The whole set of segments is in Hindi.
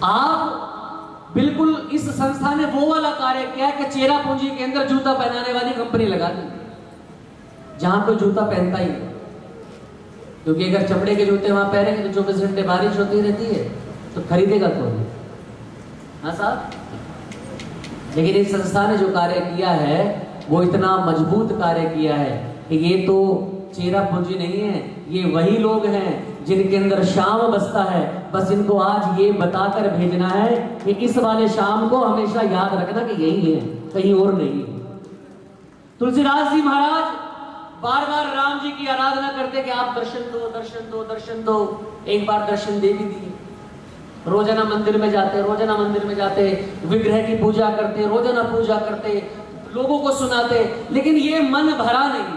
आप बिल्कुल इस संस्था ने वो वाला कार्य किया कि चेरा पूंजी के अंदर जूता पहनाने वाली कंपनी लगा दी, जहां कोई जूता पहनता ही नहीं। क्योंकि अगर चमड़े के जूते वहां पहनेंगे तो 24 घंटे बारिश होती रहती है, तो खरीदेगा कौन? हाँ साहब। लेकिन इस संस्था ने जो कार्य किया है वो इतना मजबूत कार्य किया है कि ये तो चेरा पूंजी नहीं है, ये वही लोग हैं जिनके अंदर शाम बसता है। बस इनको आज ये बताकर भेजना है कि इस वाले शाम को हमेशा याद रखना कि यही है, कहीं और नहीं है। तुलसीदास जी महाराज बार बार राम जी की आराधना करते कि आप दर्शन दो, दर्शन दो, दर्शन दो। एक बार दर्शन दे भी दिए। रोजाना मंदिर में जाते, रोजाना मंदिर में जाते, विग्रह की पूजा करते, रोजाना पूजा करते, लोगों को सुनाते, लेकिन ये मन भरा नहीं।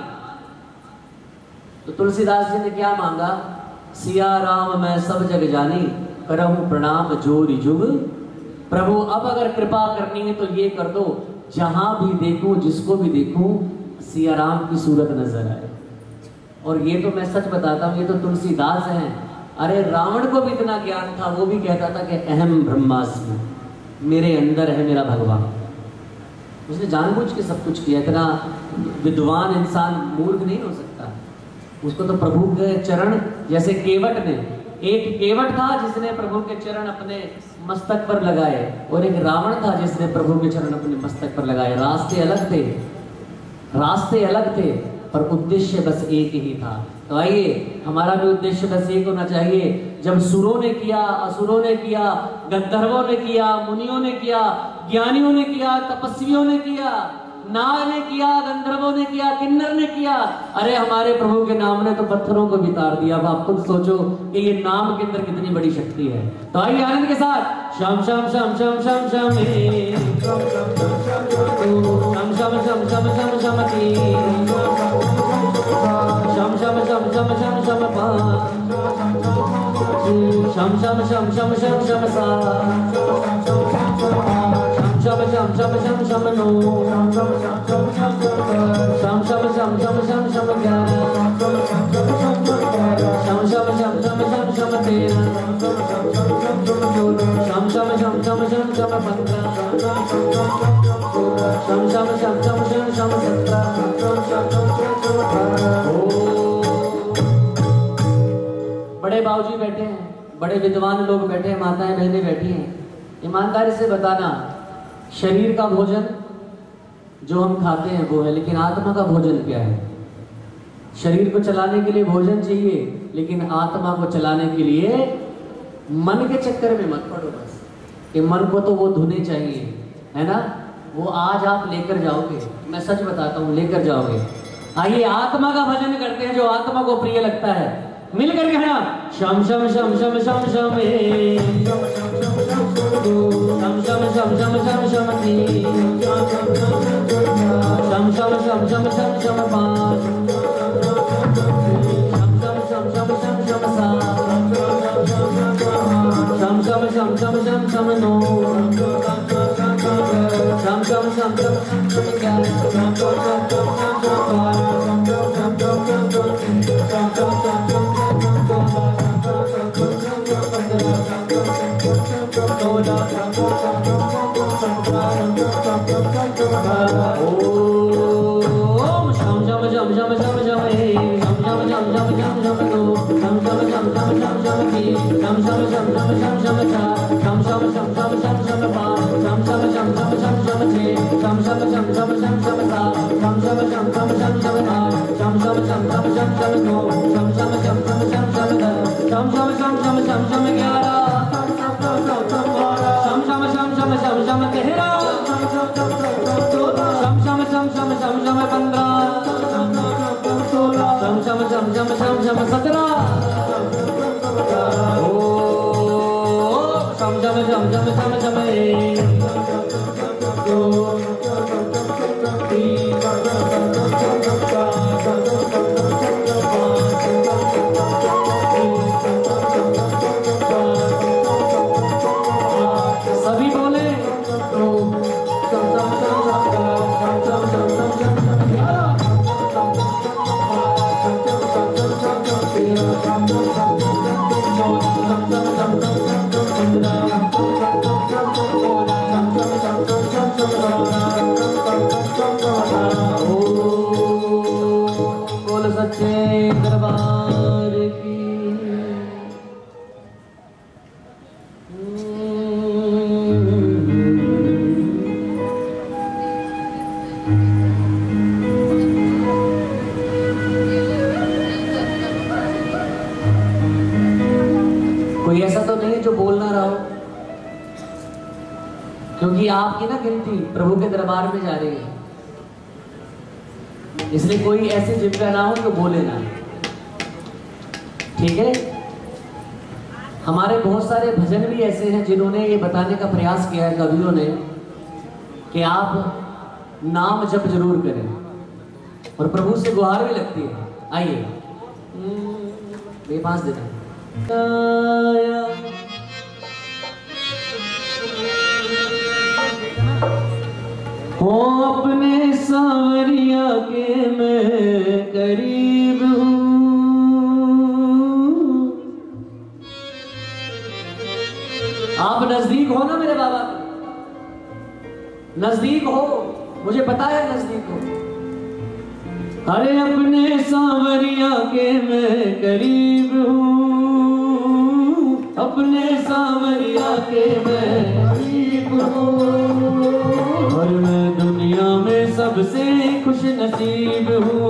तो तुलसीदास जी ने क्या मांगा? सिया राम मैं सब जग जानी, करहूं प्रणाम जोरी जुग। प्रभु अब अगर कृपा करनी है तो ये कर दो, जहां भी देखूं, जिसको भी देखूं, सिया राम की सूरत नजर आए। और ये तो मैं सच बताता हूं, ये तो तुलसीदास हैं। अरे रावण को भी इतना ज्ञान था, वो भी कहता था कि अहम ब्रह्मास्मि, मेरे अंदर है मेरा भगवान। उसने जानबूझ के सब कुछ किया। इतना विद्वान इंसान मूर्ख नहीं हो सकता। उसको तो प्रभु के चरण, जैसे केवट ने, एक केवट था जिसने प्रभु के चरण अपने मस्तक पर लगाए, और एक रावण था जिसने प्रभु के चरण अपने मस्तक पर लगाए। रास्ते अलग थे, रास्ते अलग थे, पर उद्देश्य बस एक ही था। तो आइए, हमारा भी उद्देश्य बस एक होना चाहिए। जब सुरों ने किया, असुरों ने किया, गंधर्वों ने किया, मुनियों ने किया, ज्ञानियों ने किया, तपस्वियों ने किया, नाग ने किया, गंधर्वों ने किया, किन्नर ने किया, अरे हमारे प्रभु के नाम ने तो पत्थरों को भी तार दिया। अब आप खुद सोचो कि ये नाम के अंदर कितनी बड़ी शक्ति है। तो आइए आनंद के साथ श्याम श्याम श्याम श्याम श्याम श्याम श्याम श्याम श्याम श्याम श्याम श्याम की श्याम श्याम श्याम श्याम श्याम श्याम श्याम श्याम श्याम श्याम श्याम श्याम सा श्याम श्याम श्याम श्याम श्याम नो श्याम श्याम श्याम श्याम श्याम श्याम ग्यारह श्याम श्याम श्याम श्याम श्याम श्याम तेरह श्याम श्याम श्याम श्याम श्याम श्याम पंद्रह श्याम श्याम श्याम श्याम श्याम श्याम सत्रह। बड़े बाबूजी बैठे हैं, बड़े विद्वान लोग बैठे हैं, माताएं बहनें बैठी हैं। ईमानदारी से बताना, शरीर का भोजन जो हम खाते हैं वो है, लेकिन आत्मा का भोजन क्या है? शरीर को चलाने के लिए भोजन चाहिए, लेकिन आत्मा को चलाने के लिए मन के चक्कर में मत पड़ो। बस कि मन को तो वो धुने चाहिए, है ना? वो आज आप लेकर जाओगे, मैं सच बताता हूँ, लेकर जाओगे। आइए आत्मा का भजन करते हैं, जो आत्मा को प्रिय लगता है। मिलकर कहना श्याम श्याम श्याम श्याम श्याम श्याम श्याम श्याम श्याम श्याम श्याम श्याम श्याम श्याम श्याम श्याम श्याम श्याम पाँच श्याम श्याम श्याम श्याम श्याम सात श्याम श्याम श्याम श्याम श्याम श्याम नौ श्याम श्याम श्याम श्याम श्याम ग्यारह श्याम श्याम श्याम श्याम श्याम सत्रह। कोई ऐसा तो नहीं जो बोल ना रहा हो, क्योंकि आपकी ना गिनती प्रभु के दरबार में जा रही है, इसलिए कोई ऐसी जिम्मेदारी ना हो जो बोले ना। ठीक है। हमारे बहुत सारे भजन भी ऐसे हैं जिन्होंने ये बताने का प्रयास किया है कवियों ने कि आप नाम जप जरूर करें, और प्रभु से गुहार भी लगती है। आइए बेपास देना। हो अपने सांवरिया के मैं करीब हूँ, आप नजदीक हो ना मेरे बाबा, नजदीक हो, मुझे पता है नजदीक हो। अरे अपने सांवरिया के मैं करीब हूँ, अपने सांवरिया के मैं करीब हूँ, और मैं दुनिया में सबसे खुश नसीब हूँ,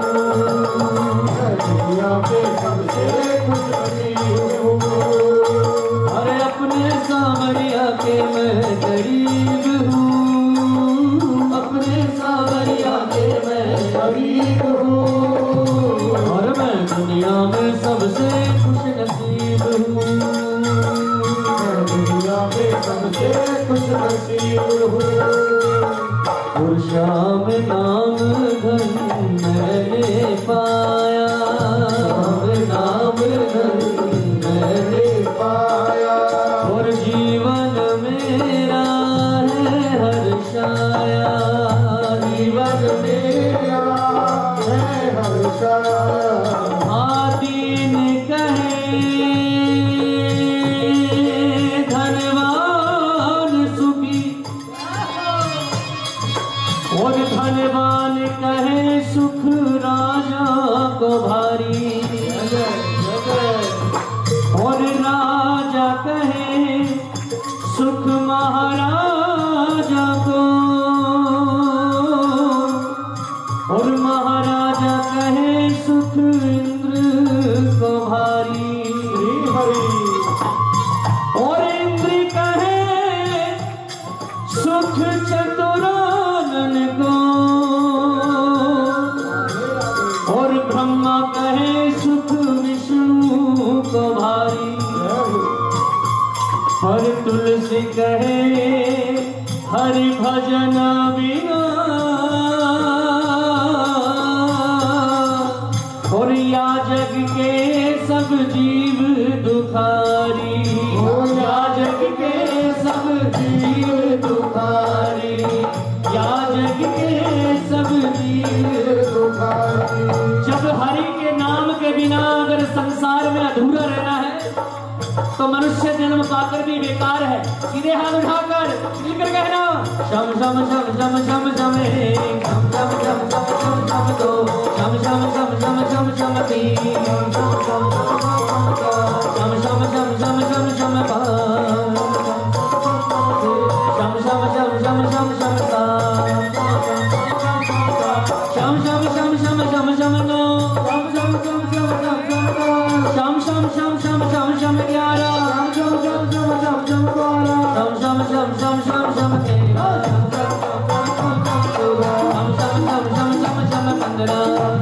दुनिया में सबसे खुश नसीब हूँ। अरे अपने सांवरिया के मैं करीब हूँ, अपने सांवरिया के मैं करीब हूँ, और मैं दुनिया में सबसे खुश नसीब हूँ, दुनिया में सबसे खुश नसीब हूँ। और शाम नाम धन मैंने पाया, नाम धन मैंने पाया, और जीवन मेरा है हर्षाया, जीवन मेरा है हर्षाया। आदीन कहे धनवान सुखी, और धनवान कहे सुख राजा को भारी, और राजा कहे सुख महाराजा को, और महाराजा कहे सुख इंद्र को भारी, और इंद्र कहे सुख चतुरानन को, और ब्रह्मा कहे सुख विष्णु को भारी, और तुलसी कहे हरि भजन बिना, और याजक के सब जीव दुखारी, याजक के सब जीव दुखारी, याजक के सब जीव दुखारी। जब हरि के नाम के बिना अगर संसार में अधूरा रहना है तो मनुष्य जन्म पाकर भी बेकार है। सीधे हाथ उठाकर मिलकर कहना शम शम शम शम शम शम हे, शम शम शम शम शम शम दो, शम शम शम शम शम शम तीन, शम शम शम शम शम शम शम पाँच, शम शम शम शम शम शम सात, शम शम शम शम शम शम नौ, शम शम शम शम शम शम दस, शम शम शम शम शम शम 11, शम शम शम शम शम 12, शम शम शम शम शम शम 13, शम शम शम शम शम शम 15,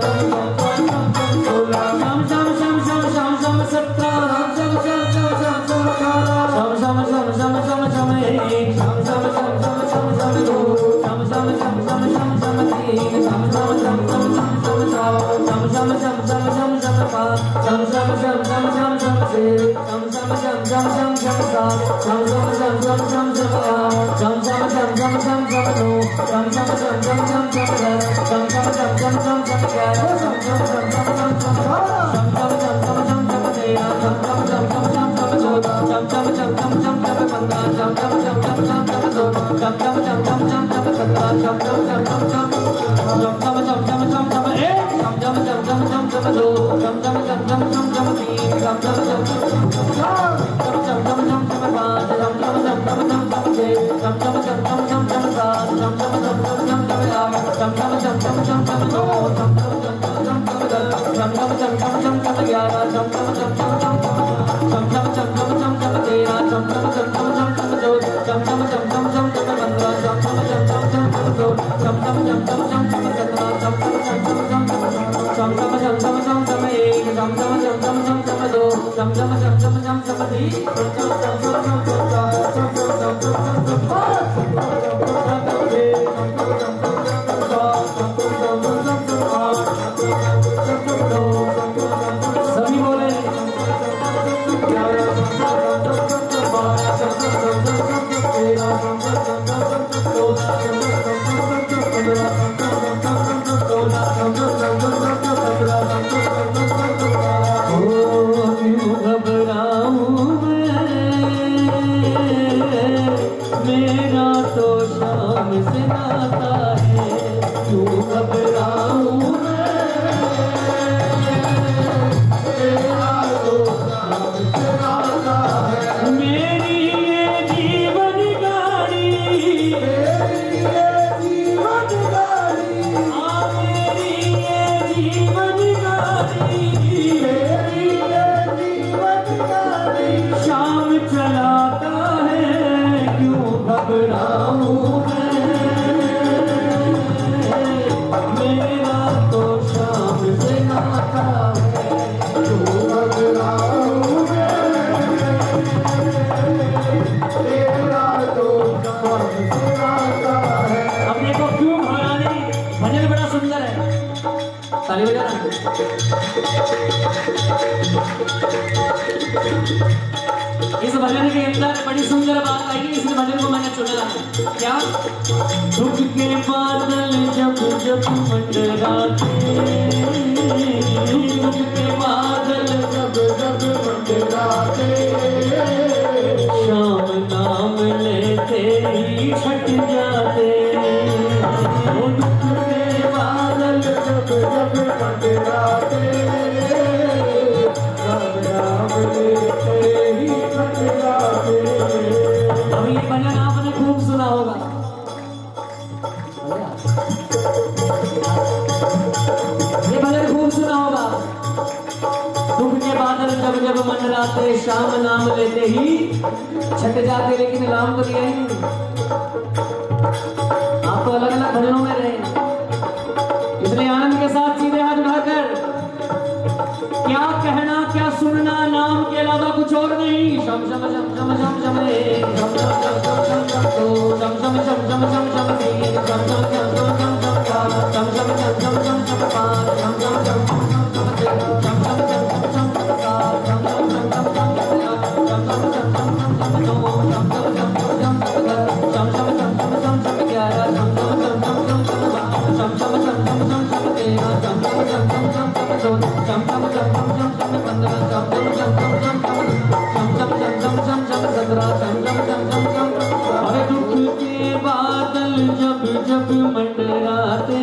शम शम शम शम शम शम 17, शम शम शम शम शम 18, शम शम शम शम शम शम 1, शम शम शम शम शम शम 2, शम शम शम शम शम शम 3, शम शम शम शम शम शम 4, शम शम शम शम शम शम 5, शम शम शम शम शम शम 6, शम शम शम शम शम शम 7, शम शम शम शम शम शम 8, शम शम शम शम शम शम 9, शम शम शम शम शम शम 10, शम शम शम शम शम शम 11, शम शम शम शम शम शम 12, शम शम शम शम शम शम 13, शम शम शम शम शम शम 14, शम शम शम शम शम शम 15, शम शम शम शम शम शम 16, शम शम शम शम शम शम 17, शम शम शम शम शम शम शम शम शम शम शम 1, शम शम शम शम शम शम 2, शम शम शम शम शम शम 3, शम शम शम शम शम 4, शम शम शम शम शम 5, इस भजन के अंदर बड़ी सुंदर बात आई, इस भजन को मैंने चुना है। क्या? दुख के बादल जब जब मंडराते, दुख के बादल जब जब मंडराते, शाम नाम लेते ही छट जाते। दुख के बादल जब जब मंडराते, अब ये भजन आपने खूब सुना होगा। ये भजन खूब सुना होगा। दुख के बादल जब जब मंडराते, शाम नाम लेते ही छट जाते। लेकिन नाम तो दिया ही नहीं। आप तो अलग अलग भजनों में रहे, इसलिए आनंद के साथ सीधे हाथ उठाकर क्या कहना क्या सुनना, नाम के अलावा कुछ और नहीं। शम शम शम शम शम शम रे, शम शम शम शम शम शम तो, शम शम शम शम शम शम रे, शम शम शम शम शम शम का, शम शम शम शम शम शम पार, शम शम शम शम शम शम रे, शम शम शम शम शम शम का, शम शम शम शम शम शम का, शम शम शम शम शम शम तो, शम शम शम शम शम शम का, शम शम शम शम शम शम ग्यारह, शम शम शम शम शम शम का, शम शम शम शम शम शम तेरह, शम शम शम शम शम शम दो, शम शम शम शम शम शम पंद्रह, शम शम शम शम शम शम शम शम शम शम सत्रह, शम शम शम शम शम। अरे दुख के बादल जब जब मंडराते,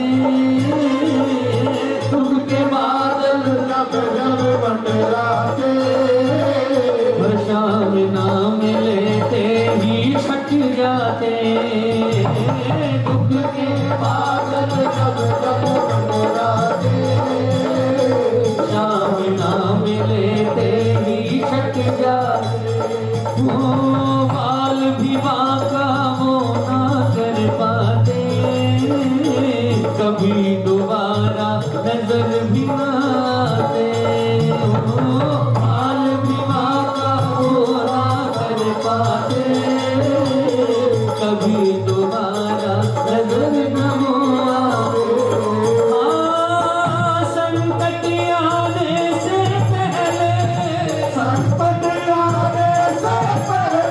दुख के बादल जब जब मंडराते, शाम नाम लेते ही छट जाते। दुख के बादल जब जब मंडराते, शाम नाम लेते ही छट जाते। बाल भी बाका वो ना कर पाते, कभी दोबारा नजर भी ना आते। बाल भी बाका वो ना कर पाते, कभी दोबारा नजर न आते। संकट आने से पहले, संकट आने से पहले,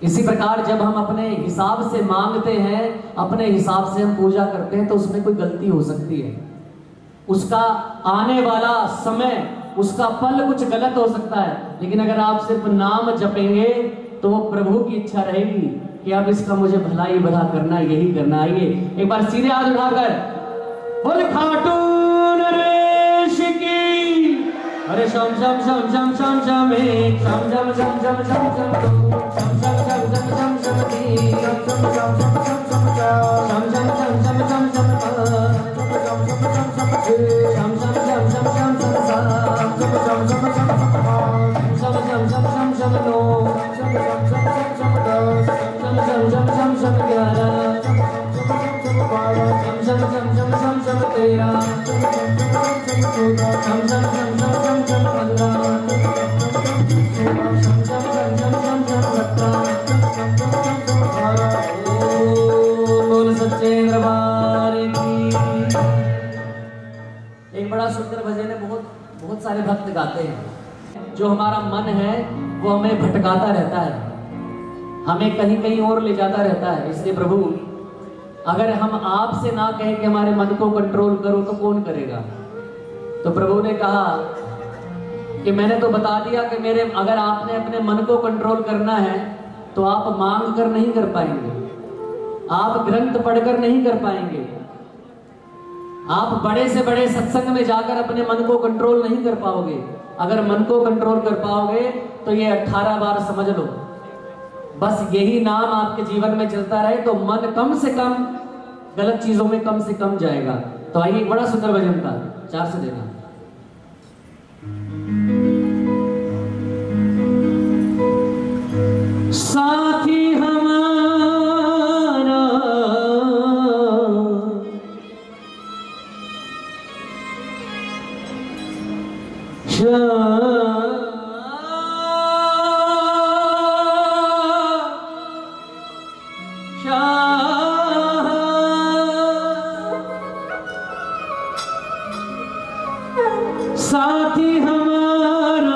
इसी प्रकार जब हम अपने हिसाब से मांगते हैं, अपने हिसाब से हम पूजा करते हैं, तो उसमें कोई गलती हो सकती है। उसका आने वाला समय, उसका पल कुछ गलत हो सकता है, लेकिन अगर आप सिर्फ नाम जपेंगे तो वो प्रभु की इच्छा रहेगी कि अब इसका मुझे भलाई भला करना, यही करना। आइए एक बार सीधे हाथ उठाकर बोल खाटून रेश की, अरे शम शम शम शम शम शम एक शम शम शम शम शम शम दो शम शम शम शम शम शम तीन शम शम शम शम शम शम चार शम शम शम शम शम शम पाँच शम शम शम शम छः शम शम शम शम शम शम सात शम शम शम शम शम आठ शम शम शम शम शम नौ शम शम शम शम शम दस शम शम शम शम शम ग्यारह शम शम शम शम शम शम 13 शम शम शम शम शम शम 15 शम शम शम शम शम शम 17 बोल सच्चे दरबार की। एक बड़ा सुंदर भजन है, बहुत सारे भक्त गाते हैं। जो हमारा मन है वो हमें भटकाता रहता है, हमें कहीं कहीं और ले जाता रहता है। इसलिए प्रभु अगर हम आपसे ना कहें कि हमारे मन को कंट्रोल करो तो कौन करेगा। तो प्रभु ने कहा कि मैंने तो बता दिया कि मेरे, अगर आपने अपने मन को कंट्रोल करना है तो आप मांग कर नहीं कर पाएंगे, आप ग्रंथ पढ़कर नहीं कर पाएंगे, आप बड़े से बड़े सत्संग में जाकर अपने मन को कंट्रोल नहीं कर पाओगे। अगर मन को कंट्रोल कर पाओगे तो ये 18 बार समझ लो, बस यही नाम आपके जीवन में चलता रहे तो मन कम से कम गलत चीजों में कम से कम जाएगा। तो आइए, बड़ा सुंदर भजन था, 4 से देना। साथी हमारा साथी हमारा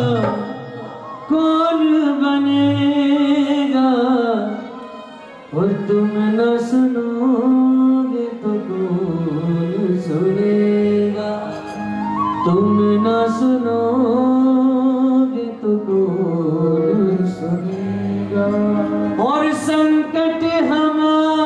कौन बनेगा, और तुम न सुनोगे तो कौन सुनेगा, तुम न सुनोगे तो कौन सुनेगा। और संकट हमारा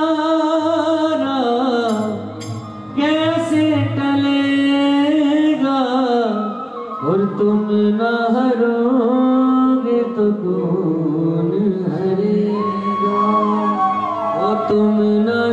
कैसे टलेगा, और तुम न हरोगे तो कौन हरेगा, और तुम न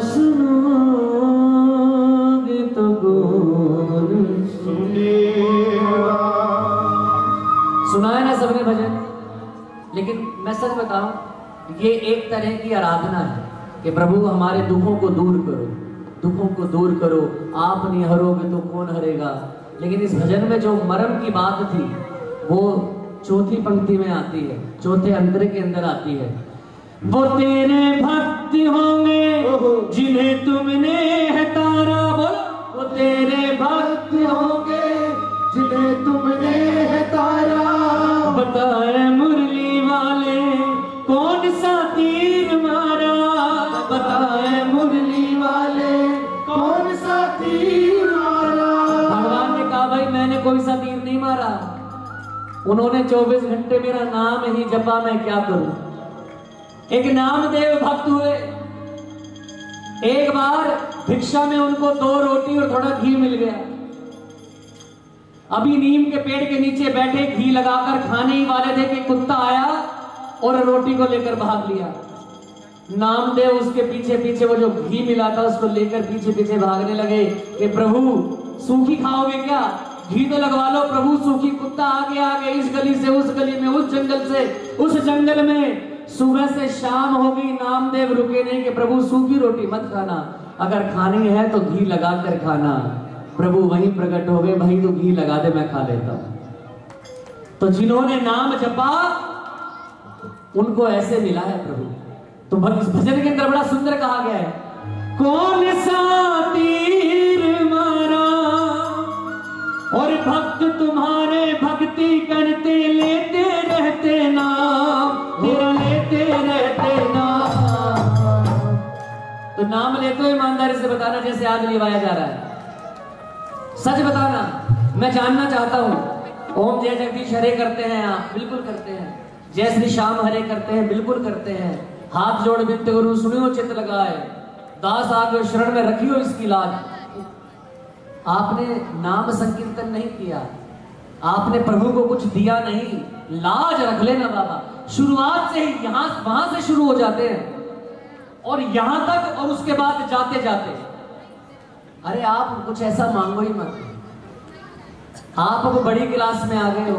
सुनोगे तो कौन सुनेगा। सुना है ना सबने भजन? लेकिन मैं सच बताऊं, ये एक तरह की आराधना है कि प्रभु हमारे दुखों को दूर करो, दुखों को दूर करो, आप नहीं हरोगे तो कौन हरेगा। लेकिन इस भजन में जो मर्म की बात थी वो चौथी पंक्ति में आती है, चौथे अंतर के अंदर आती है। वो तेरे भक्त होंगे जिन्हें तुमने है तारा, बोलो, वो तेरे भक्त होंगे जिन्हें तुमने है तारा। बताए मुरली वाले कौन सा तीर मारा, बताए मुरली वाले कौन सा तीर मारा। भगवान ने कहा भाई मैंने कोई सा तीर नहीं मारा, उन्होंने 24 घंटे मेरा नाम ही जपा, मैं क्या करूं। एक नामदेव भक्त हुए, एक बार भिक्षा में उनको 2 रोटी और थोड़ा घी मिल गया। अभी नीम के पेड़ के नीचे बैठे घी लगाकर खाने ही वाले थे कि कुत्ता आया और रोटी को लेकर भाग लिया। नामदेव उसके पीछे पीछे वो जो घी मिला था उसको लेकर पीछे पीछे भागने लगे कि प्रभु सूखी खाओगे क्या, घी तो लगवा लो। प्रभु सूखी, कुत्ता आगे आगे, इस गली से उस गली में, उस जंगल से उस जंगल में। सुबह से शाम हो गई, नामदेव रुके नहीं कि प्रभु सूखी रोटी मत खाना, अगर खानी है तो घी लगा कर खाना। प्रभु वहीं प्रकट हो गए, भाई तो घी लगा दे मैं खा लेता हूं। तो जिन्होंने नाम जपा उनको ऐसे मिला है प्रभु। तो इस भजन के अंदर बड़ा सुंदर कहा गया है, कौन सा तीर मारा और भक्त तुम्हारे भक्ति करते लेते रहते नाम, तेरा लेते रहते नाम लेते हो ईमानदारी से बताना जैसे आग निभाया जा रहा है, सच बताना। मैं जानना चाहता हूं। ओम जय जगदीश हरे करते हैं आप? बिल्कुल करते हैं। जय श्री श्याम हरे करते हैं? बिल्कुल करते हैं। हाथ जोड़ बिनते गुरु सुनियो चित लगाए, दास आगे शरण में रखियो इसकी लाज। आपने नाम संकीर्तन नहीं किया, आपने प्रभु को कुछ दिया नहीं, लाज रख लेना बाबा। शुरुआत से ही यहां वहां से शुरू हो जाते हैं और यहां तक, और उसके बाद जाते जाते अरे आप कुछ ऐसा मांगो ही मत। आप अब बड़ी क्लास में आ गए हो।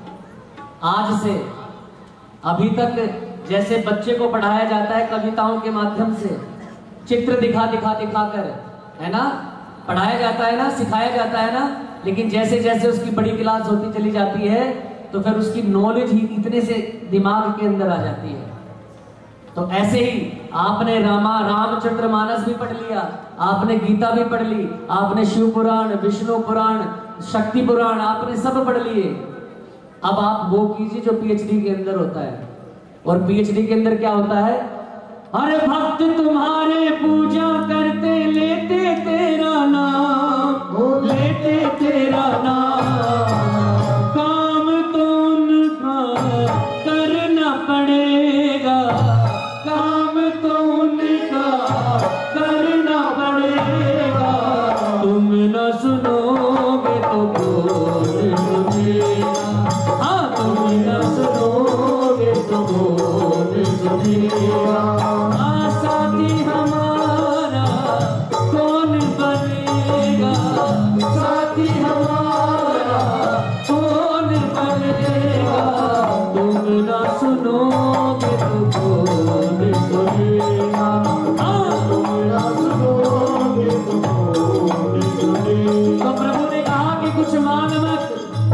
आज से अभी तक जैसे बच्चे को पढ़ाया जाता है कविताओं के माध्यम से, चित्र दिखा कर, है ना, पढ़ाया जाता है ना, सिखाया जाता है ना, लेकिन जैसे जैसे उसकी बड़ी क्लास होती चली जाती है तो फिर उसकी नॉलेज ही इतने से दिमाग के अंदर आ जाती है। तो ऐसे ही आपने रामचंद्रमानस भी पढ़ लिया, आपने गीता भी पढ़ ली, आपने शिव पुराण, विष्णु पुराण, शक्ति पुराण आपने सब पढ़ लिए। अब आप वो कीजिए जो पीएचडी के अंदर होता है। और पीएचडी के अंदर क्या होता है? अरे भक्त तुम्हारे पूजा करते, लेते तेरा नाम, लेते तेरा नाम, काम तो उनका करना पड़ेगा, काम तो उनका करना पड़ेगा। तुम न सुनोगे तो कौन सुनेगा? हाँ, तुम न सुनोगे तो कौन सुनेगा? साथी हमारा कौन बनेगा? साथी हमारा कौन बनेगा? तुम न सुनोगे तो कौन सुनेगा? तुम न सुनोगे तो कौन सुनेगा? तो प्रभु ने कहा कि कुछ मांग मत।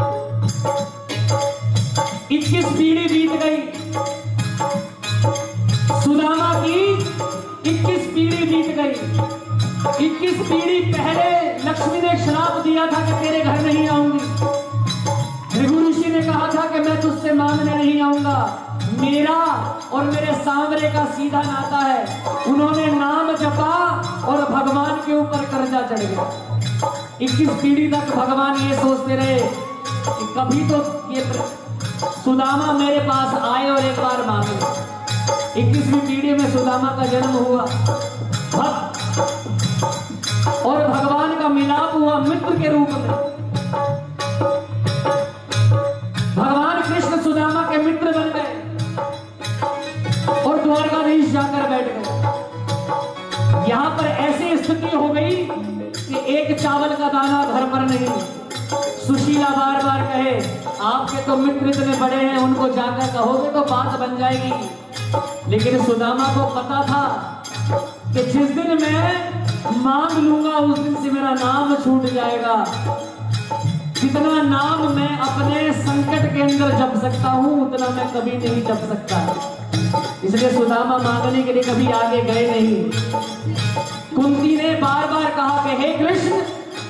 21 पीढ़ी बीत गई, सुदामा की 21 पीढ़ी बीत गई। 21 पीढ़ी पहले लक्ष्मी ने श्राप दिया था कि तेरे घर नहीं आऊंगी। भृगु ऋषि ने कहा था कि मैं तुझसे मांगने नहीं आऊंगा, मेरा और मेरे सांवरे का सीधा नाता है। उन्होंने नाम जपा और भगवान के ऊपर कर्जा चढ़ गया। 21 पीढ़ी तक भगवान ये सोचते रहे कि कभी तो ये सुदामा मेरे पास आए और एक बार मांगे। 21वीं पीढ़ी में सुदामा का जन्म हुआ, और भगवान का मिलाप हुआ मित्र के रूप में। भगवान कृष्ण सुदामा के मित्र बन गए और द्वारकाधीश जाकर बैठ गए। यहां पर ऐसी स्थिति हो गई कि एक चावल का दाना घर पर नहीं। सुशीला बार बार कहे आपके तो मित्र इतने बड़े हैं, उनको जाकर कहोगे तो बात बन जाएगी। लेकिन सुदामा को पता था कि जिस दिन मैं मांग लूंगा उस दिन से मेरा नाम छूट जाएगा। जितना नाम मैं अपने संकट के अंदर जप सकता हूं उतना मैं कभी नहीं जप सकता। इसलिए सुदामा मांगने के लिए कभी आगे गए नहीं। कुंती ने बार बार कहा कि हे कृष्ण,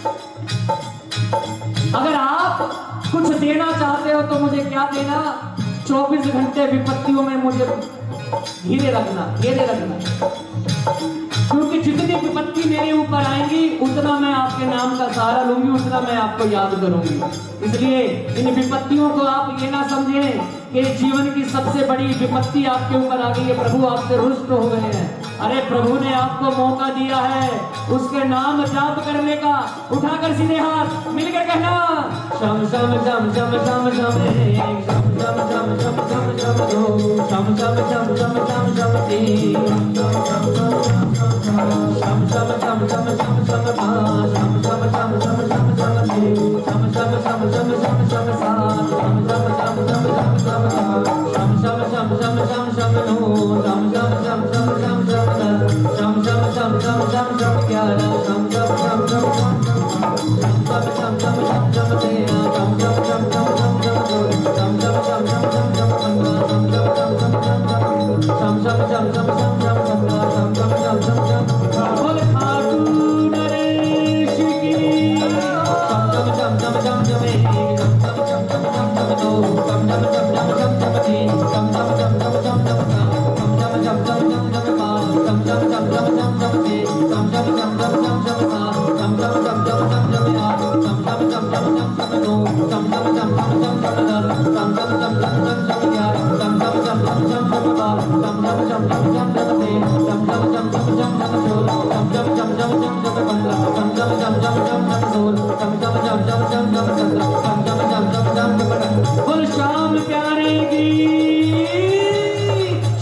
अगर आप कुछ देना चाहते हो तो मुझे क्या देना? 24 घंटे विपत्तियों में मुझे घेरे रखना, क्योंकि जितनी विपत्ति मेरे ऊपर आएंगी उतना मैं आपके नाम का सहारा लूंगी, उतना मैं आपको याद करूंगी। इसलिए इन विपत्तियों को आप ये ना समझें कि जीवन की सबसे बड़ी विपत्ति आपके ऊपर आ गई है, प्रभु आपसे रुष्ट हो गए हैं। अरे प्रभु ने आपको मौका दिया है उसके नाम जाप करने का। उठाकर सीधे हाथ मिलकर कहना, शम शम शम शम शम शम शम शम शम शम शम शम शम दो, शम शम शम शम शम शम तीन, शम शम शम शम शम शम शम पाँच, शम शम शम शम शम शम छः, शम शम शम शम शम शम सात, शम शम शम शम शम शम आठ, शम शम शम शम शम शम नौ, शम शम शम शम शम शम दस, शम शम शम शम शम शम 11, शम शम शम शम शम शम शम शम शम तेरह, शम शम शम शम शम शम चौदह, शम शम शम शम शम शम 15, शम शम शम शम शम शम शम शम शम शम शम 17, शम शम शम शम शम बोल खाटू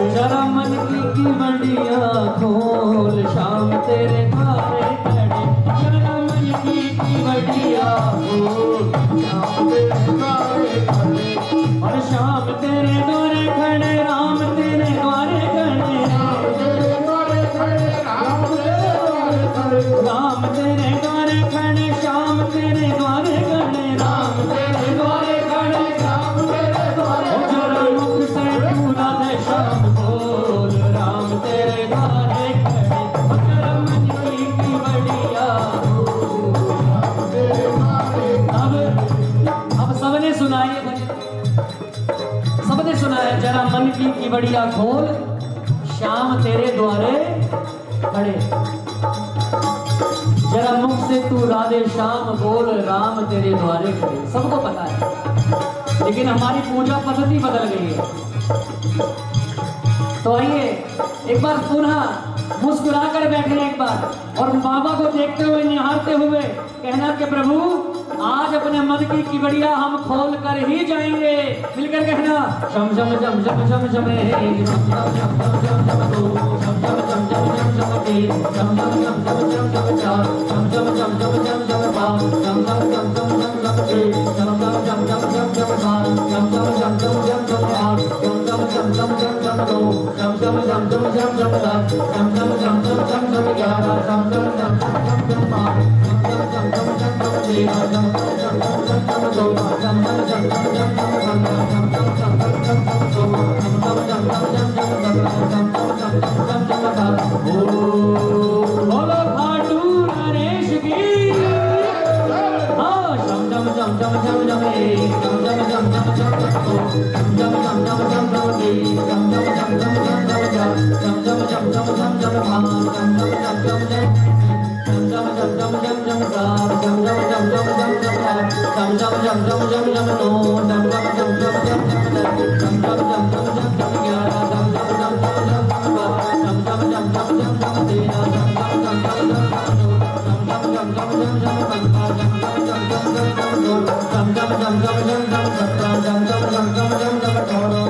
जरा मन की बड़िया खोल, शाम तेरे द्वारे खड़े। जरा मन की बड़िया खोल, शाम तेरे द्वारे खड़े। और शाम तेरे द्वारे खड़े, राम तेरे द्वारे खड़े। राम तेरे द्वारे खड़े, राम तेरे द्वारे खड़े। राम तेरे द्वारे खड़े, श्याम तेरे द्वारे खड़े। राम तेरे द्वारे खड़े, श्याम तेरे द्वारे। जरा मुख से पूरा दे श्याम बोल, राम तेरे द्वारे खड़े। जरा मन की बड़िया खोल, राम तेरे द्वारे। अब सबने सुनाइए भजन, सबने सुना है। जरा मन की बड़िया खोल, श्याम तेरे द्वारे खड़े। जरा मुख से तू राधे श्याम बोल, राम तेरे द्वारे खड़े। सबको पता है, लेकिन हमारी पूजा पद्धति बदल गई है। तो आइए एक बार पुनः मुस्कुरा कर बैठे एक बार, और बाबा को देखते हुए, निहारते हुए कहना कि प्रभु आज अपने मन की बड़िया हम खोल कर ही जाएंगे। मिलकर कहना शम शम शम शम शम शम हे शम शम शम शम शम शम दो शम शम शम शम शम शम तीन शम शम शम शम शम शम चार शम शम शम शम शम शम पाँच शम शम शम शम शम शम छः शम शम शम शम शम शम सात शम शम शम शम शम शम आठ शम शम शम शम शम शम नौ शम शम शम शम शम शम दस शम शम शम शम शम शम ग्यारह शम शम शम शम शम शम बारह शम शम शम शम शम तेरह शम शम शम शम चौदह शम शम शम शम शम शम पंद्रह शम शम शम शम शम शम सोलह शम शम शम शम शम शम सत्रह शम शम शम शम शम शम अठारह। बोलो खाटू नरेश की हाँ। शम शम शम शम शम शम एक शम शम शम शम शम शम दो शम शम शम शम शम शम तीन शम शम शम शम शम शम चार शम शम शम शम शम शम पाँच शम शम शम शम शम शम शम शम शम शम शम सात शम शम शम शम शम शम आठ शम शम शम शम शम शम नौ शम शम शम शम शम शम दस शम शम शम शम शम शम ग्यारह शम शम शम शम शम शम बारह शम शम शम शम शम शम तेरह शम शम शम शम शम शम चौदह शम शम शम शम शम पंद्रह शम शम शम शम शम शम सोलह शम शम शम शम शम शम सत्रह शम शम शम शम शम शम अठारह।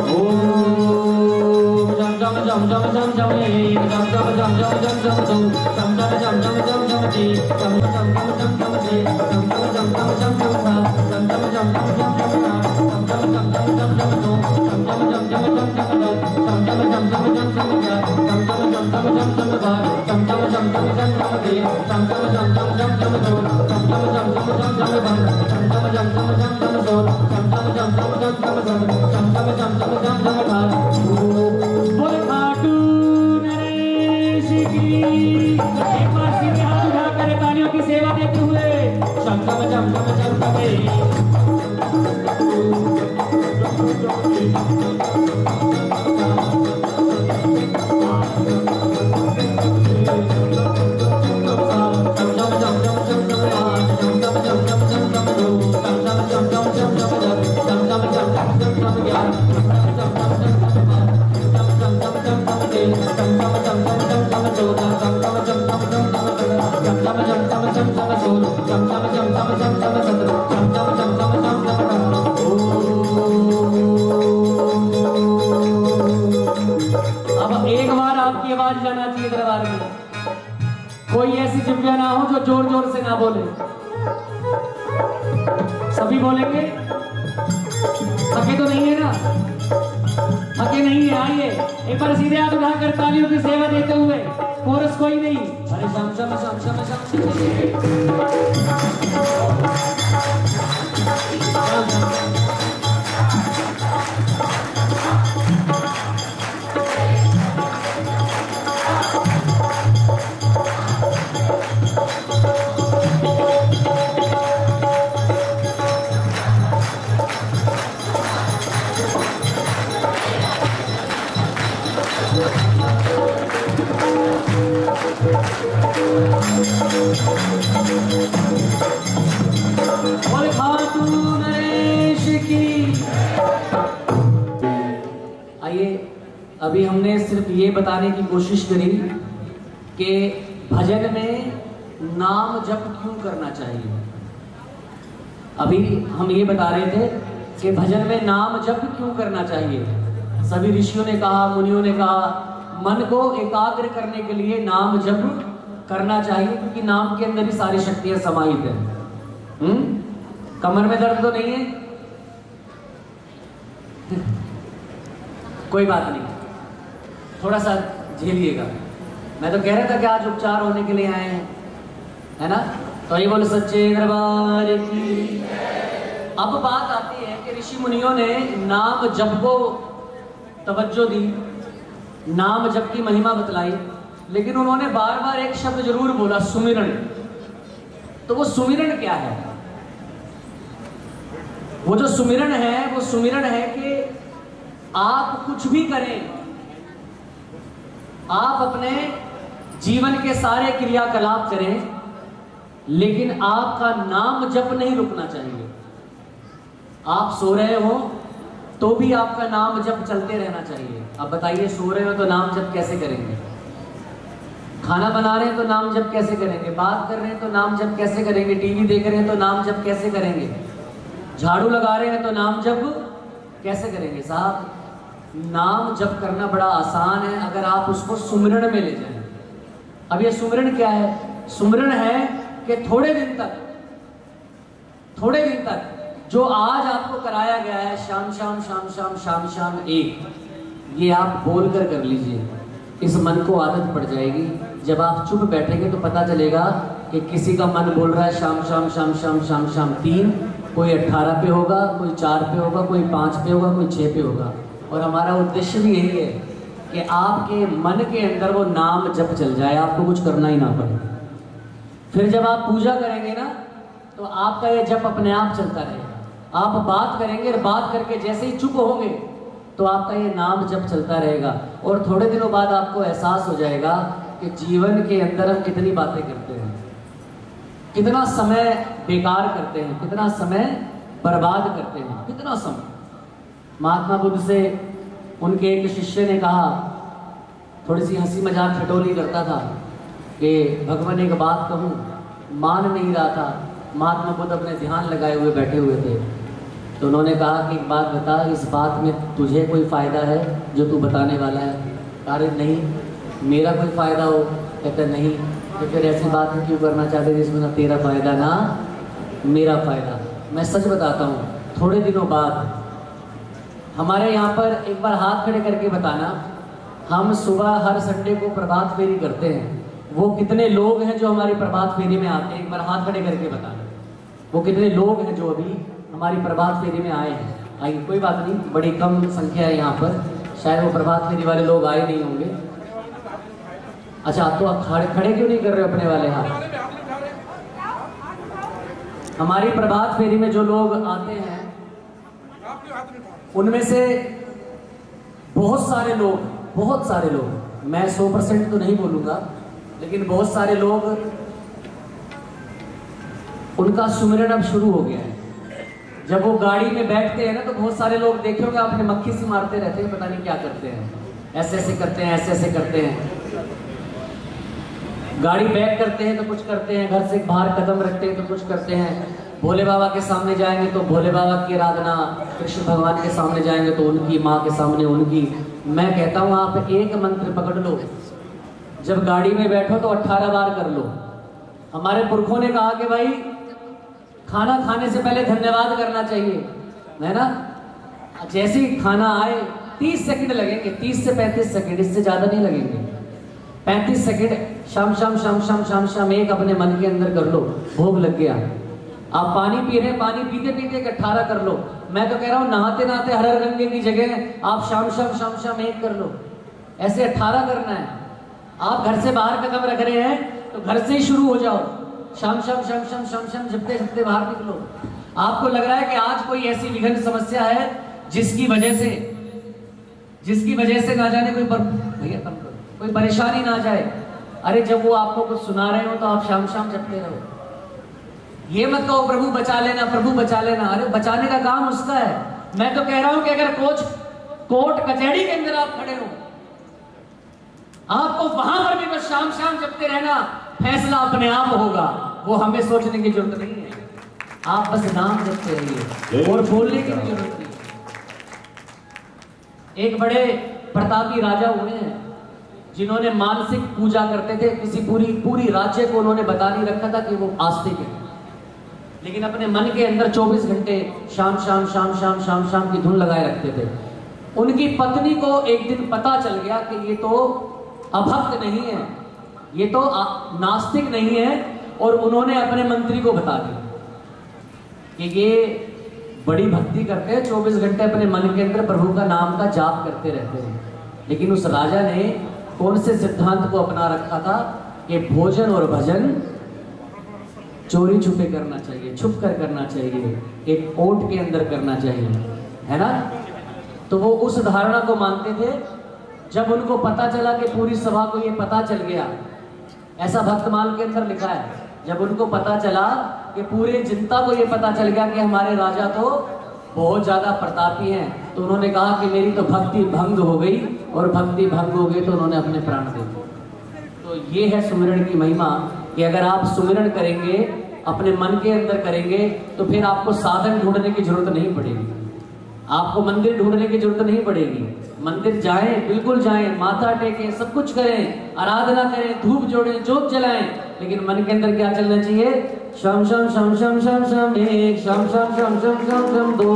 शम शम शम शम शम शम एक शम शम शम शम शम शम दो शम शम शम शम शम शम तीन शम शम शम शम शम छः शम शम शम शम शम शम सात शम शम शम शम शम शम आठ शम शम शम शम शम शम नौ शम शम शम शम शम शम दस शम शम शम शम शम शम ग्यारह शम शम शम शम शम शम बारह शम शम शम शम शम शम तेरह शम शम शम शम शम शम चौदह शम शम शम शम शम शम पंद्रह शम शम शम शम शम शम सोलह शम शम शम शम शम शम सत्रह शम शम शम शम शम शम अठारह। बोल खाटू नरेश की एक बार सीधे हाथ उठाकर तालियों की सेवा देते हुए शम शम शम शम शम शम अब एक बार आपकी आवाज जाना चाहिए दरबार में। कोई ऐसी जिव्या ना हो जो जोर जोर से ना बोले। सभी बोलेंगे? थके तो नहीं है ना? थके नहीं है? आइए एक बार सीधे हाथ उठाकर तालियों की सेवा देते हुए। कोरस कोई नहीं। अरे शम शम शम शम शम अभी हमने सिर्फ ये बताने की कोशिश करी कि भजन में नाम जप क्यों करना चाहिए। अभी हम ये बता रहे थे कि भजन में नाम जप क्यों करना चाहिए, सभी ऋषियों ने कहा, मुनियों ने कहा, मन को एकाग्र करने के लिए नाम जप करना चाहिए, क्योंकि नाम के अंदर ही सारी शक्तियां समाहित है। कमर में दर्द तो नहीं है? कोई बात नहीं, थोड़ा सा झेलिएगा। मैं तो कह रहा था कि आज उपचार होने के लिए आए हैं, है ना? तो ये बोले सच्चे दरबार की। अब बात आती है कि ऋषि मुनियों ने नाम जप को तवज्जो दी, नाम जप की महिमा बतलाई, लेकिन उन्होंने बार बार एक शब्द जरूर बोला, सुमिरन। तो वो सुमिरन क्या है? वो जो सुमिरन है, वो सुमिरन है कि आप कुछ भी करें, आप अपने जीवन के सारे क्रियाकलाप करें, लेकिन आपका नाम जप नहीं रुकना चाहिए। आप सो रहे हो तो भी आपका नाम जप चलते रहना चाहिए। अब बताइए, सो रहे हो तो नाम जप कैसे करेंगे? खाना बना रहे हैं तो नाम जप कैसे करेंगे? बात कर रहे हैं तो नाम जप कैसे करेंगे? टीवी देख रहे हैं तो नाम जप कैसे करेंगे? झाड़ू लगा रहे हैं तो नाम जप कैसे करेंगे? साहब, नाम जप करना बड़ा आसान है अगर आप उसको सुमिरन में ले जाएं। अब ये सुमिरन क्या है? सुमिरन है कि थोड़े दिन तक जो आज आपको कराया गया है, शाम शाम शाम शाम शाम शाम एक, ये आप बोलकर कर लीजिए। इस मन को आदत पड़ जाएगी। जब आप चुप बैठेंगे तो पता चलेगा कि किसी का मन बोल रहा है शाम शाम शाम शाम शाम शाम 3, कोई 18 पे होगा, कोई 4 पे होगा, कोई 5 पे होगा, कोई 6 पे होगा। और हमारा उद्देश्य भी यही है कि आपके मन के अंदर वो नाम जप चल जाए, आपको कुछ करना ही ना पड़े। फिर जब आप पूजा करेंगे ना, तो आपका ये जप अपने आप चलता रहेगा। आप बात करेंगे और बात करके जैसे ही चुप होंगे तो आपका ये नाम जप चलता रहेगा। और थोड़े दिनों बाद आपको एहसास हो जाएगा कि जीवन के अंदर हम कितनी बातें करते हैं, कितना समय बेकार करते हैं, कितना समय बर्बाद करते हैं, कितना समय। महात्मा बुद्ध से उनके एक शिष्य ने कहा, थोड़ी सी हंसी मजाक ठिठोली करता था कि भगवान एक बात कहूँ, मान नहीं रहा था। महात्मा बुद्ध अपने ध्यान लगाए हुए बैठे हुए थे। तो उन्होंने कहा कि एक बात बता, इस बात में तुझे कोई फ़ायदा है जो तू बताने वाला है? अरे नहीं, मेरा कोई फ़ायदा हो? कहते नहीं। तो फिर ऐसी बात क्यों करना चाहते जिसमें ना तेरा फ़ायदा ना मेरा फ़ायदा? मैं सच बताता हूँ, थोड़े दिनों बाद हमारे यहाँ पर, एक बार हाथ खड़े करके बताना, हम सुबह हर संडे को प्रभात फेरी करते हैं। वो कितने लोग हैं जो हमारी प्रभात फेरी में आते हैं? एक बार हाथ खड़े करके बताना, वो कितने लोग हैं जो अभी हमारी प्रभात फेरी में आए हैं? आइए, कोई बात नहीं, बड़ी कम संख्या है यहाँ पर, शायद वो प्रभात फेरी वाले लोग आए नहीं होंगे। अच्छा, तो आप खड़े क्यों नहीं कर रहे हो अपने वाले हाथ? हमारी प्रभात फेरी में जो लोग आते हैं उनमें से बहुत सारे लोग, मैं 100% तो नहीं बोलूँगा, लेकिन बहुत सारे लोग, उनका सुमिरन अब शुरू हो गया है। जब वो गाड़ी में बैठते हैं ना, तो बहुत सारे लोग देखे होंगे आपने, मक्खी से मारते रहते हैं, पता नहीं क्या करते हैं, ऐसे ऐसे करते हैं, ऐसे ऐसे करते हैं। गाड़ी बैक करते हैं तो कुछ करते हैं, घर से बाहर कदम रखते हैं तो कुछ करते हैं। भोले बाबा के सामने जाएंगे तो भोले बाबा की आराधना, कृष्ण भगवान के सामने जाएंगे तो उनकी, माँ के सामने उनकी। मैं कहता हूँ आप एक मंत्र पकड़ लो, जब गाड़ी में बैठो तो 18 बार कर लो। हमारे पुरखों ने कहा कि भाई खाना खाने से पहले धन्यवाद करना चाहिए, है ना? जैसे ही खाना आए 30 सेकंड लगेंगे, 30 से 35 सेकंड, इससे ज्यादा नहीं लगेंगे। 35 सेकंड शाम शाम शाम शाम शाम शाम एक अपने मन के अंदर कर लो, भोग लग गया। आप पानी पी रहे हैं, पानी पीते पीते 18 कर लो। मैं तो कह रहा हूँ नहाते नहाते हर हर गंगे की जगह आप शाम शाम शाम शाम एक कर लो, ऐसे 18 करना है। आप घर से बाहर कदम रख रहे हैं तो घर से ही शुरू हो जाओ, शाम शाम शाम शाम शाम शाम जपते जपते बाहर निकलो। आपको लग रहा है कि आज कोई ऐसी विघ्न समस्या है जिसकी वजह से ना जाने कोई परेशानी ना जाए। अरे जब वो आपको कुछ सुना रहे हो तो आप शाम शाम जपते रहो। ये मत कहो प्रभु बचा लेना, प्रभु बचा लेना। अरे बचाने का काम उसका है। मैं तो कह रहा हूं कि अगर कोर्ट कचहरी के अंदर आप खड़े हो, आपको वहां पर भी बस शाम शाम जपते रहना, फैसला अपने आप होगा। वो हमें सोचने की जरूरत नहीं है, आप बस नाम जपते रहिए और बोलने की भी जरूरत नहीं। एक बड़े प्रतापी राजा हुए हैं जिन्होंने मानसिक पूजा करते थे। किसी पूरी राज्य को उन्होंने बता नहीं रखा था कि वो आस्तिक है, लेकिन अपने मन के अंदर 24 घंटे शाम शाम शाम शाम शाम शाम की धुन लगाए रखते थे। उनकी पत्नी को एक दिन पता चल गया कि ये तो अभक्त नहीं है, ये तो नास्तिक नहीं है, और उन्होंने अपने मंत्री को बता दिया कि ये बड़ी भक्ति करते हैं, 24 घंटे अपने मन के अंदर प्रभु का नाम का जाप करते रहते हैं। लेकिन उस राजा ने कौन से सिद्धांत को अपना रखा था कि भोजन और भजन चोरी छुपे करना चाहिए, छुप कर करना चाहिए, एक ओट के अंदर करना चाहिए, है ना। तो वो उस धारणा को मानते थे। जब उनको पता चला कि पूरी सभा को ये पता चल गया, ऐसा भक्तमाल के अंदर लिखा है, जब उनको पता चला कि पूरी जनता को ये पता चल गया कि हमारे राजा तो बहुत ज्यादा प्रतापी हैं, तो उन्होंने कहा कि मेरी तो भक्ति भंग हो गई, और भक्ति भंग हो गई तो उन्होंने अपने प्राण दे दिए। तो ये है सुमिरन की महिमा कि अगर आप सुमिरन करेंगे, अपने मन के अंदर करेंगे, तो फिर आपको साधन ढूंढने की जरूरत नहीं पड़ेगी, आपको मंदिर ढूंढने की जरूरत नहीं पड़ेगी। मंदिर जाएं, बिल्कुल जाएं, माथा टेकें, सब कुछ करें, आराधना करें, धूप जोड़ें, जोत जलाएं, लेकिन मन के अंदर क्या चलना चाहिए? शम शम शम शम शम शम एक, शम शम शम शम शम शम दो,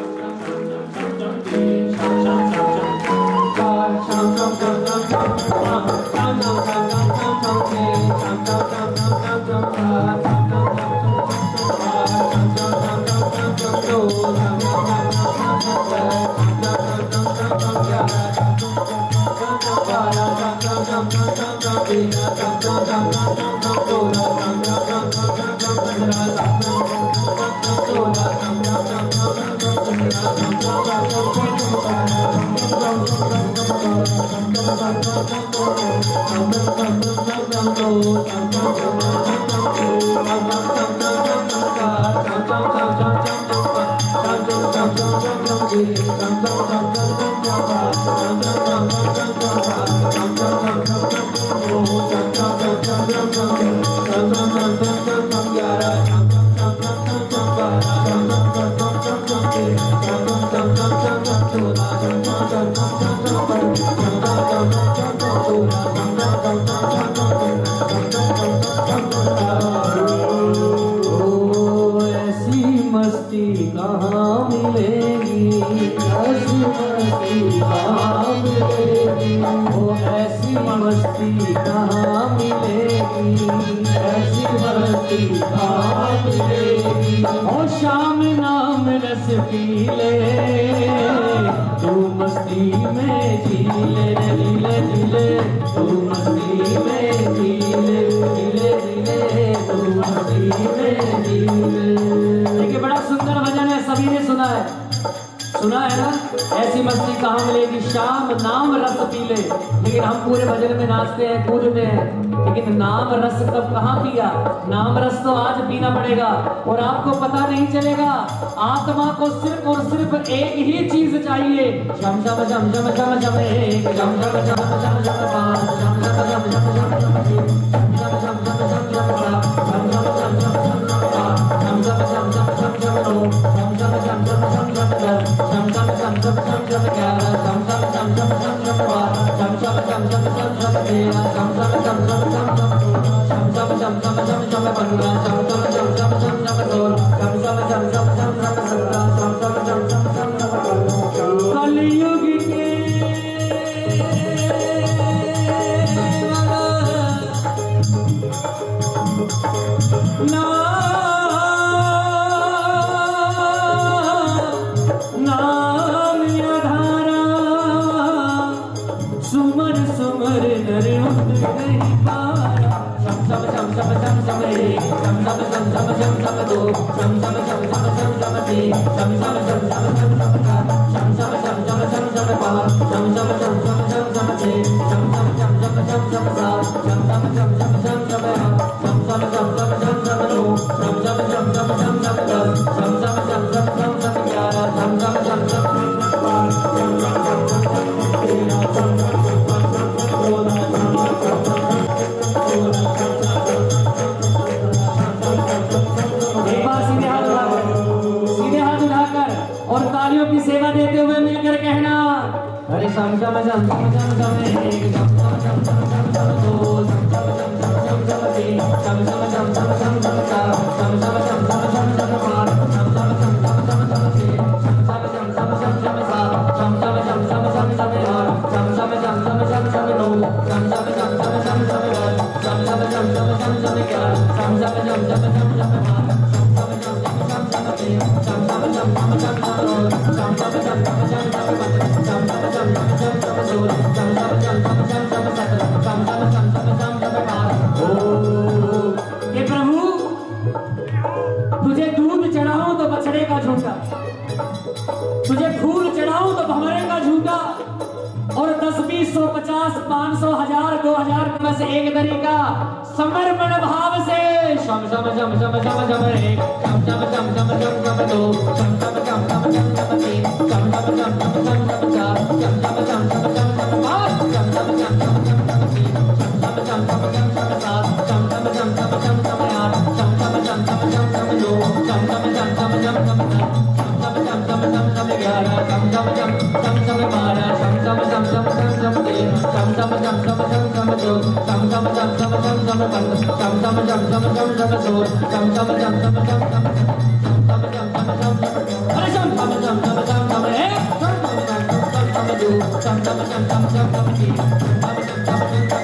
शाम नाम रस पी ले, तू मस्ती में जी ले, जीले जीले, तू मस्ती में जी ले, जीले जीले, तू मस्ती में जी ले। देखिए बड़ा सुंदर भजन है, सभी ने सुना है ना। ऐसी मस्ती कहाँ मिलेगी, शाम नाम रस पी ले। लेकिन हम पूरे भजन में नाचते हैं, कूदते हैं, लेकिन नाम रस कब कहाँ पिया? नाम रस तो आज पीना पड़ेगा, और आपको पता नहीं चलेगा। आत्मा को सिर्फ और सिर्फ एक ही चीज चाहिए, शम शम शम शम शम शम एक, शम शम शम शम शम पाँच, शम शम शम शम शम शम तीन, शम शम शम शम शम सात, शम शम शम शम शम शम आठ, शम शम शम शम शम शम नौ, शम शम शम शम शम शम दस, शम शम शम शम शम शम 11, शम शम शम शम शम शम 12, शम शम शम शम शम शम 13, शम शम शम शम शम शम 14, शम शम शम शम शम शम 15, शम शम शम शम शम शम 16, शम शम शम शम शम शम 17, शम शम शम शम शम शम 18। कलयुग के नाम आधारा, सुमर सुमर नर नहीं पारा। शम शम शम शम शम शम एक, शम शम शम शम शम शम दो, शम शम शम शम शम शम तीन, शम शम शम शम शम शम चार, शम शम शम शम शम शम पाँच, शम शम शम शम शम शम छः, शम शम शम शम शम शम सात, शम शम शम शम शम शम आठ, शम शम शम शम शम शम नौ, शम शम शम शम शम शम 10, शम शम शम शम शम शम 11, शम शम शम शम शम शम 12, शम शम शम शम शम 13, शम शम शम शम शम 14, सीधे हाथ उठाकर और तालियों की सेवा देते हुए मिलकर कहना, तुझे दूध चढ़ाऊं तो बछड़े का झूठा, तुझे फूल चढ़ाऊं तो भंवरे का झूठा, और 10, 20, 100, 50, 500, 1000, 2000 में से एक तरीका समर्पण भाव से शम शम शम शम शम शम रे शम शम शम शम शम शम दो शम शम शम शम शम शम तीन शम शम शम शम शम शम चार शम शम शम शम शम शम पाँच शम शम शम शम शम शम तीन शम शम शम शम शम शम सात शम शम शम शम शम शम आठ शम शम शम शम शम शम दो शम शम शम शम शम शम दस शम शम शम शम शम 11 शम शम शम शम शम 12 शम शम शम शम शम शम 13 शम शम शम शम शम शम 14 शम शम शम शम शम शम 15 शम शम शम शम शम शम 16 शम शम शम शम शम शम अरे शम शम शम शम शम शम रे शम शम शम शम शम दो शम शम शम शम शम शम तीन शम शम शम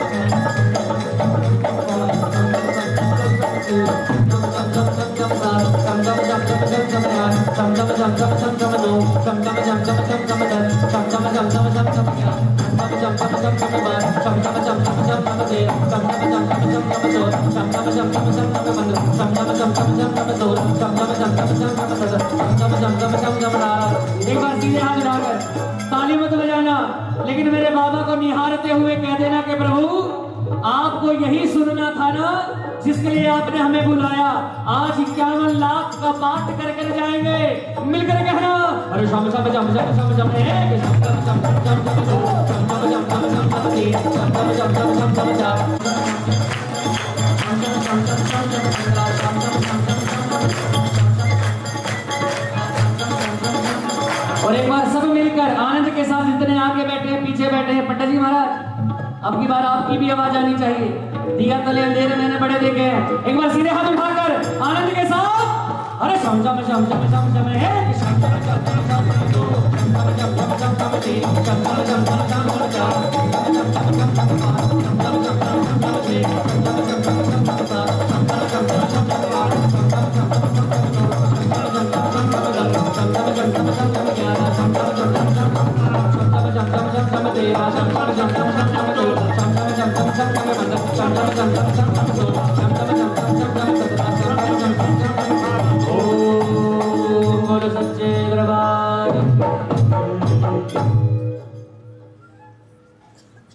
एक बार सीधे हाथ उठाकर ताली मत बजाना, लेकिन मेरे बाबा को निहारते हुए कह देना कि प्रभु आपको यही सुनना था ना जिसके लिए आपने हमें बुलाया। आज 51 लाख का पाठ कर कर जाएंगे, मिलकर कहना अरे शम शम शम शम शम शम रे शम शम शम शम शम शम शम शम शम शम शम शम तीन शम शम शम शम शम शम चार शम शम शम शम शम शम शम शम शम और एक बार सब मिलकर आनंद के साथ जितने आगे बैठे हैं पीछे बैठे हैं, पंडित जी महाराज अब की बार आपकी भी आवाज आनी चाहिए। दिया तले अंधेरे मैंने बड़े देखे हैं। एक बार सीधे हाथ उठाकर आनंद के साथ अरे शम शम शम शम शम शम है शम शम शम शम शम शम दो शम शम शम शम शम तीन शम शम शम शम शम शम चार शम शम शम शम शम पाँच शम शम शम शम शम शम छह शम शम शम शम शम शम सात शम शम शम शम शम शम आठ शम शम शम शम शम शम नौ शम शम शम शम शम दस शम शम शम शम शम शम 11 शम शम शम शम शम शम 13 शम शम शम शम शम शम 14 शम शम शम शम शम शम 15 शम शम शम शम शम शम 16 शम शम शम शम शम शम 17 शम शम शम शम शम ओम बोलो सच्चे दरबार